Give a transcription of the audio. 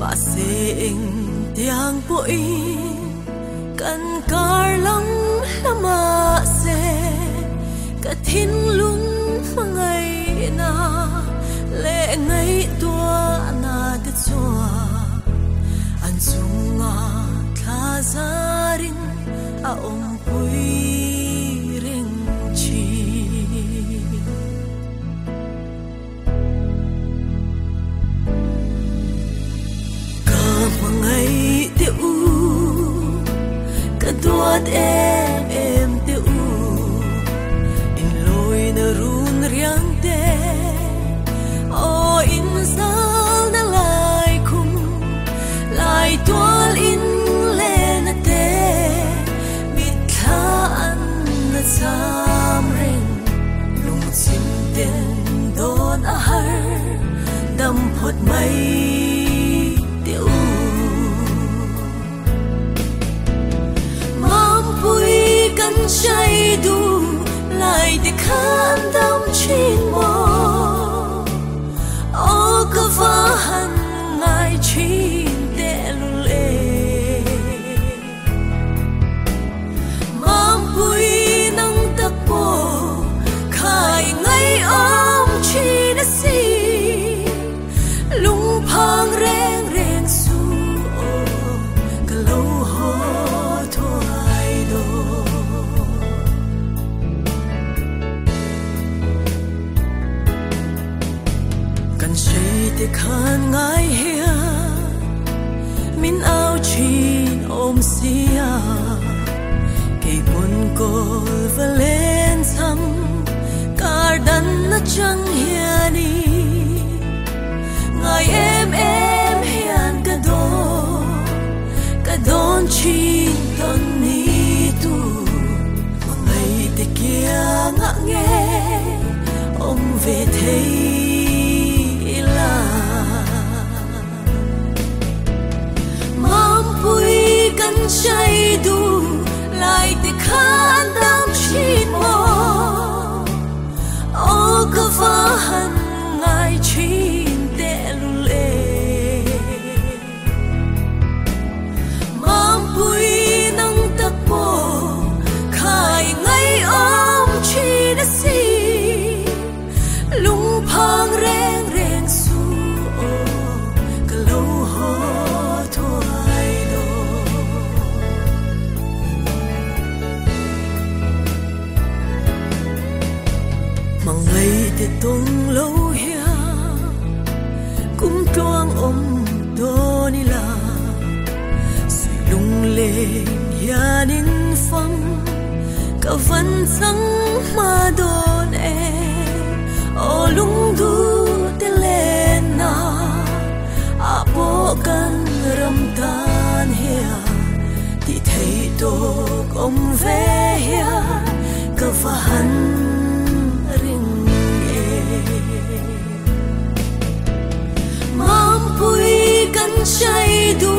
Pasing tiang po kan karlang lama se kathin lung mangai na le ngai tua na te chua an sunga thazarin a pui ring chi ka mangai te u ka duat em te u in loi na run riang te o in sal na lai kum lai tual in le na te mit tha an na sam ring lung chim ten don a har dam phot mai te u mam pui kan chai du lai te khan dam chin mo o ka va han ngai chin te lu le mam pui nang tak po khai ngai om chi na si lung phang reng reng su o ka lo ho thoi do kan sei te khan ngai hia min ao chin om sia ke pon ko valen sam kar dan na chang hia ni ngai em hian ka don chin ton ni tu ngai te kia nga nge om ve thei la mam pui kan chai du lai te khan dam chin mo o ka va han ngai chin te lu le mam pui nang tak po khai ngai om chi na si lung phang reng reng su o ka lo ho thoi do mang ngai te tong lo hia kum tuang om do ni la sui lung le hianin fam ka van sang ma don o lung du te le na a po kan ram tan hia ti thei to om ve hia ka va han ring mam pui kan chai du